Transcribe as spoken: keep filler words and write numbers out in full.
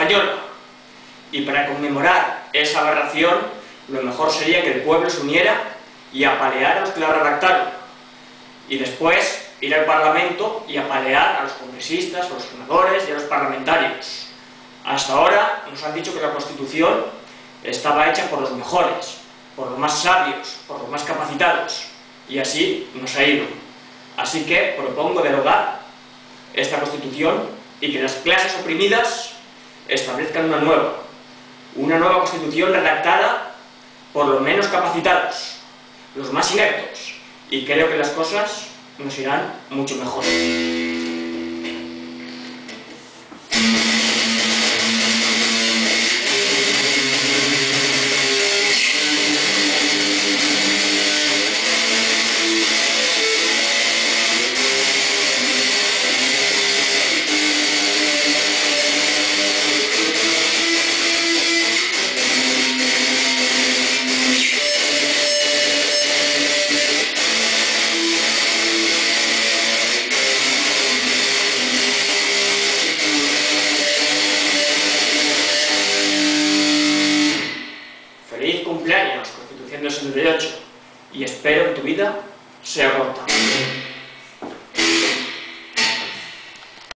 española. Y para conmemorar esa aberración, lo mejor sería que el pueblo se uniera y apaleara a los que la redactaron. Y después ir al Parlamento y apalear a los congresistas, a los senadores y a los parlamentarios. Hasta ahora nos han dicho que la Constitución estaba hecha por los mejores, por los más sabios, por los más capacitados. Y así nos ha ido. Así que propongo derogar esta Constitución y que las clases oprimidas establezcan una nueva. Una nueva Constitución redactada por los menos capacitados, los más ineptos. Y creo que las cosas nos irán mucho mejor. Feliz cumpleaños, Constitución del setenta y ocho, y espero que tu vida sea corta.